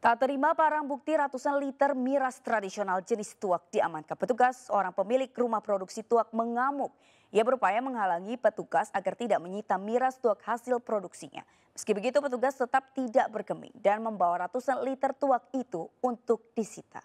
Tak terima barang bukti ratusan liter miras tradisional jenis tuak diamankan petugas. Seorang pemilik rumah produksi tuak mengamuk. Ia berupaya menghalangi petugas agar tidak menyita miras tuak hasil produksinya. Meski begitu petugas tetap tidak bergeming dan membawa ratusan liter tuak itu untuk disita.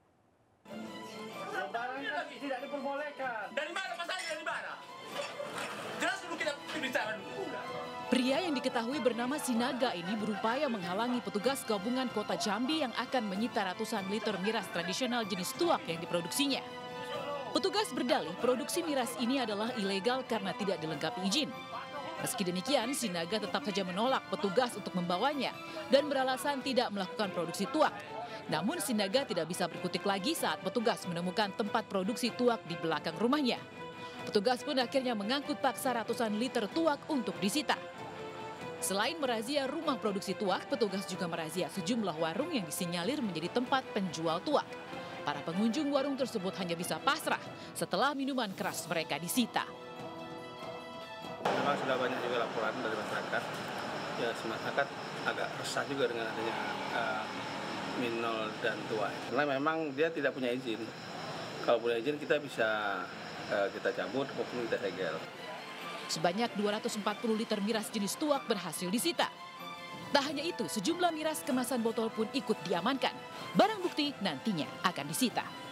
Barangnya tidak diperbolehkan. Dari mana masalahnya, dari mana? Jelas dulu kita bicara dulu. Pria yang diketahui bernama Sinaga ini berupaya menghalangi petugas gabungan Kota Jambi yang akan menyita ratusan liter miras tradisional jenis tuak yang diproduksinya. Petugas berdalih produksi miras ini adalah ilegal karena tidak dilengkapi izin. Meski demikian, Sinaga tetap saja menolak petugas untuk membawanya dan beralasan tidak melakukan produksi tuak. Namun Sinaga tidak bisa berkutik lagi saat petugas menemukan tempat produksi tuak di belakang rumahnya. Petugas pun akhirnya mengangkut paksa ratusan liter tuak untuk disita. Selain merazia rumah produksi tuak, petugas juga merazia sejumlah warung yang disinyalir menjadi tempat penjual tuak. Para pengunjung warung tersebut hanya bisa pasrah setelah minuman keras mereka disita. Memang sudah banyak juga laporan dari masyarakat. Ya, masyarakat agak resah juga dengan adanya minol dan tuak. Karena memang dia tidak punya izin. Kalau punya izin kita bisa kita cabut maupun kita segel. Sebanyak 240 liter miras jenis tuak berhasil disita. Tak hanya itu, sejumlah miras kemasan botol pun ikut diamankan. Barang bukti nantinya akan disita.